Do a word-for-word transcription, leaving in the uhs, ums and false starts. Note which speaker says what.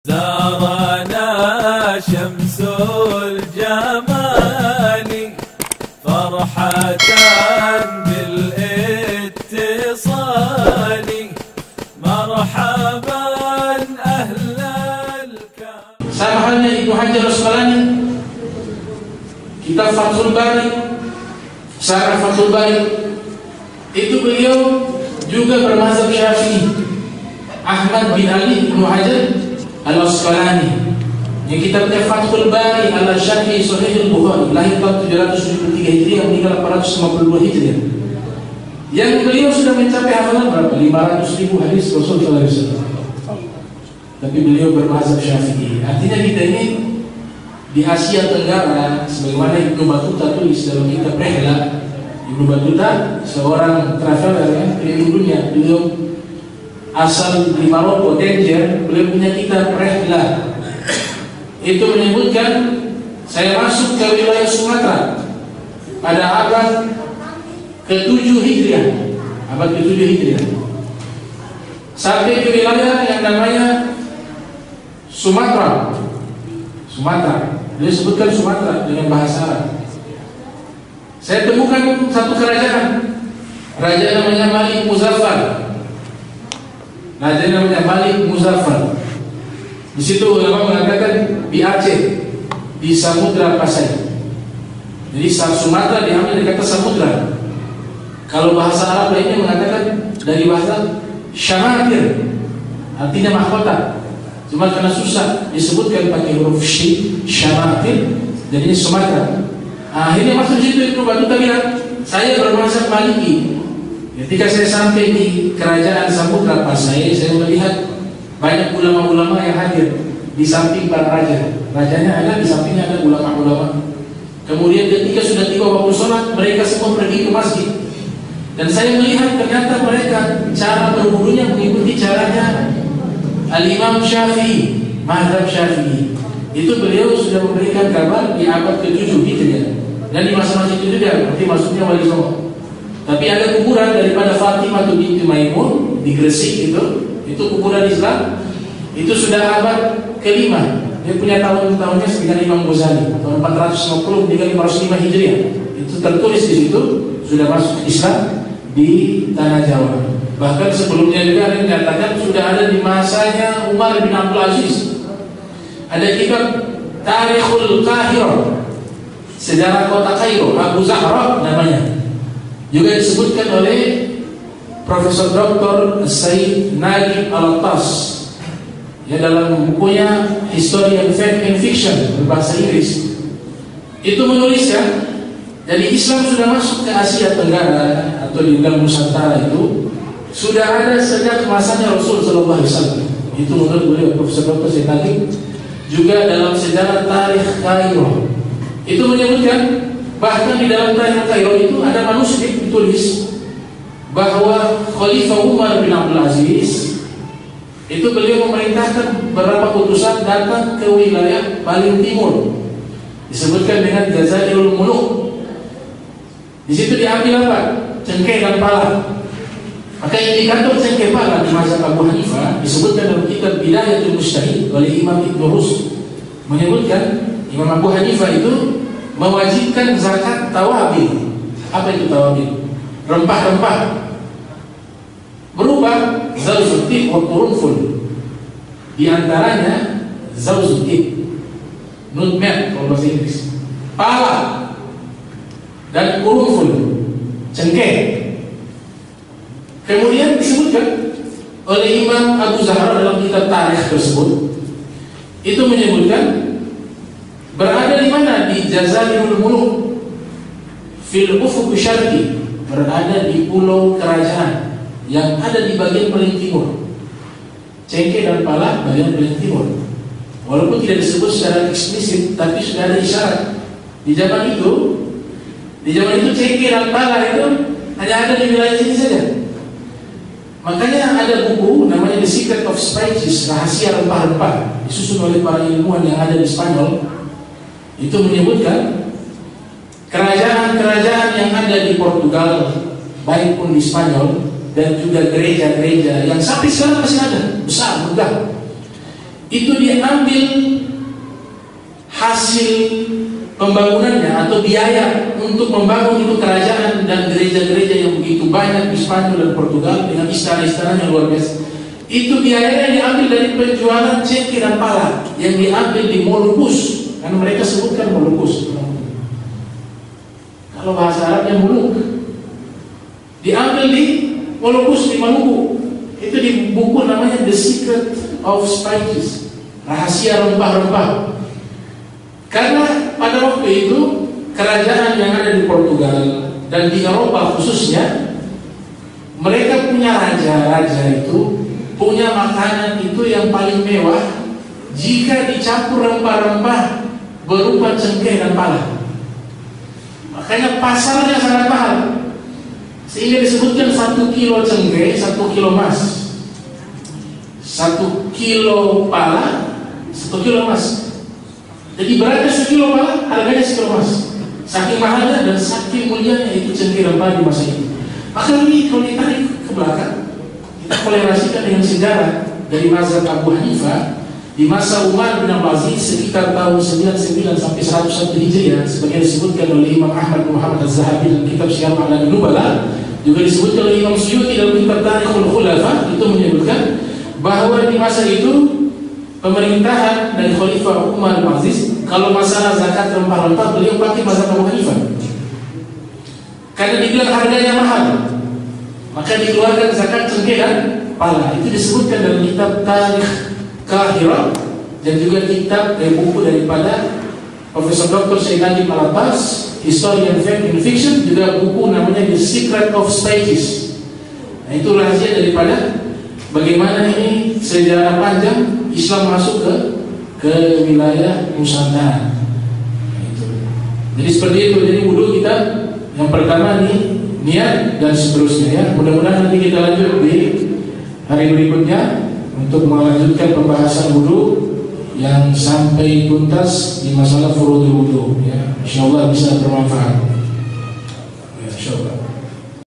Speaker 1: زارنا شمس الجمال فرحة بالاتصال مرحبا أهل الكرم.
Speaker 2: Sama halnya Ibnu Hajar Asqalani, kitab Fathul Bari, Syarah Fathul Bari, itu beliau juga bermazhab Syafi'i. Ahmad bin Ali Ibnu Hajar Al-Asqalani, yang kitabnya Fathul Bari ala Syarhi Sahih Al-Bukhari, lahir tahun tujuh ratus tujuh puluh tiga Hijriah, meninggal delapan ratus lima puluh dua Hijriah. Yang beliau sudah mencapai hafalan berapa? lima ratus ribu hadis Rasul sallallahu alaihi wasallam. Tapi beliau bermazhab Syafi'i. Artinya kita ini di Asia Tenggara, sebagaimana Ibnu Battuta tulis dalam kitab Rihlah. Ibnu Battuta seorang traveler ya, keliling dunia. Beliau asal di Maroko, Tangier. Beliau punya kitab Rihlah. Itu menyebutkan saya masuk ke wilayah Sumatera pada abad ketujuh Hijriah, abad ketujuh Hijriah, sampai ke wilayah yang namanya Sumatera. Sumatera, dia sebutkan Sumatera dengan bahasa Arab. Saya temukan satu kerajaan, raja namanya Malik Muzaffar. Raja namanya Malik Muzaffar. Di situ ulama mengatakan di Aceh, di Samudra Pasai. Jadi Sumatera diambil dari kata samudra. Kalau bahasa Arab lainnya mengatakan dari bahasa Syamatir, artinya mahkota. Cuma karena susah disebutkan pakai huruf shin, Syamatir, jadinya Sumatera. Akhirnya masuk situ Ibnu Battuta bilang, saya bermazhab Maliki. Ketika saya sampai di kerajaan Samudra Pasai, saya melihat banyak ulama-ulama yang hadir di samping para raja. Rajanya ada, di sampingnya ada ulama-ulama. Kemudian ketika sudah tiba waktu sholat, mereka semua pergi ke masjid. Dan saya melihat ternyata mereka cara berwudunya mengikuti caranya Al-Imam Syafi'i, mazhab Syafi'i. Itu beliau sudah memberikan kabar di abad ketujuh Hijriah. Dan di masa-masa itu juga, nanti maksudnya Wali Songo. Tapi ada kuburan daripada Fatimah binti Maimun di Gresik itu, itu kuburan Islam. Itu sudah abad kelima. Dia punya tahun-tahunnya sekitar Imam Ghazali, tahun empat ratus lima puluh hingga lima ratus lima Hijriah. Itu tertulis di situ, sudah masuk Islam di tanah Jawa. Bahkan sebelumnya juga ada yang menyatakan sudah ada di masanya Umar bin Abdul Aziz. Ada kitab Tarikhul Qahirah, sejarah kota Kairo, Abu Zahra namanya. Juga disebutkan oleh Profesor Doktor Said Nagib Al-Attas ya, dalam bukunya History and Fact and Fiction berbahasa Inggris. Itu menulis ya, jadi Islam sudah masuk ke Asia Tenggara atau di dalam Nusantara itu sudah ada sejak masanya Rasul sallallahu alaihi wasallam. Itu menurut beliau Profesor Doktor Said Nagib. Juga dalam sejarah tarikh Kairo itu menyebutkan, bahkan di dalam tarikh Kairo itu ada manuskrip ditulis bahwa Khalifah Umar bin Abdul Aziz itu beliau memerintahkan beberapa utusan datang ke wilayah paling timur, disebutkan dengan Jazairul Muluk. Di situ diambil apa? Cengkeh dan pala. Maka indikator cengkeh pala di mazhab Abu Hanifah disebutkan dalam kitab Bidayatul Mujtahid oleh Imam Ibnu Rus, menyebutkan Imam Abu Hanifah itu mewajibkan zakat tawabil. Apa itu tawabil? Rempah-rempah berupa zawzutib wa qurunful. Di antaranya zawzutib, nutmeg kalau bahasa Inggris, pala dan qurunful, cengkeh. Kemudian disebutkan oleh Imam Abu Zahra dalam kitab tarikh tersebut, itu menyebutkan berada di mana? Di Jazairul Muluk fil ufuq syarqi, berada di pulau kerajaan yang ada di bagian paling timur. Cengkeh dan pala bagian paling timur. Walaupun tidak disebut secara eksplisit, tapi sudah ada isyarat. Di zaman itu, di zaman itu cengkeh dan pala itu hanya ada di wilayah sini saja. Makanya ada buku namanya The Secret of Spices, rahasia rempah-rempah, disusun oleh para ilmuwan yang ada di Spanyol. Itu menyebutkan kerajaan-kerajaan yang ada di Portugal, baik pun di Spanyol, dan juga gereja-gereja yang sampai sekarang masih ada, besar, megah. itu diambil hasil pembangunannya atau biaya untuk membangun itu kerajaan dan gereja-gereja yang begitu banyak di Spanyol dan Portugal dengan istana-istana yang luar biasa. Itu biayanya diambil dari penjualan cengkeh dan pala yang diambil di Molucus, karena mereka sebutkan Molucus. Kalau bahasa Arabnya muluk, diambil di Molucus di Maluku. Itu di buku namanya The Secret of Spices, rahasia rempah-rempah. Karena pada waktu itu kerajaan yang ada di Portugal dan di Eropa khususnya, mereka punya raja-raja itu punya makanan itu yang paling mewah jika dicampur rempah-rempah berupa cengkeh dan pala. Makanya pasarnya sangat mahal, sehingga disebutkan satu kilo cengkeh satu kilo emas, satu kilo pala satu kilo emas. Jadi beratnya sekilo pala, harganya sekilo emas. Saking mahalnya dan saking mulianya itu cengkeh dan pala di masa itu. Maka ini kalau ditarik ke belakang, kita kolerasikan dengan sejarah dari mazhab Abu Hanifah di masa Umar bin Abdul Aziz sekitar tahun sembilan puluh sembilan sampai seratus satu Hijriah, sebagai disebutkan oleh Imam Ahmad bin Muhammad Az-Zahabi dalam kitab Syiar A'lam Nubala, juga disebutkan oleh Imam Suyuti dalam kitab Tarikhul Khulafa. Itu menyebutkan bahwa di masa itu pemerintahan dari Khalifah Umar bin Aziz, kalau masalah zakat rempah-rempah beliau pakai mazhab Abu Hanifah. Karena dibilang harganya mahal, maka dikeluarkan zakat cengkeh dan pala. Itu disebutkan dalam kitab Tarikh Kahirah dan juga kitab eh, buku daripada Profesor Doktor Syed Najib Al-Abbas, Historian Fact and Fiction, juga buku namanya The Secret of Spices. Nah, itu rahasia daripada bagaimana ini sejarah panjang Islam masuk ke ke wilayah Nusantara. Nah, jadi seperti itu. Jadi wudhu kita yang pertama nih niat dan seterusnya ya. Mudah-mudahan nanti kita lanjut di hari berikutnya untuk melanjutkan pembahasan wudhu yang sampai tuntas di masalah furudul wudhu ya. Insyaallah bisa bermanfaat.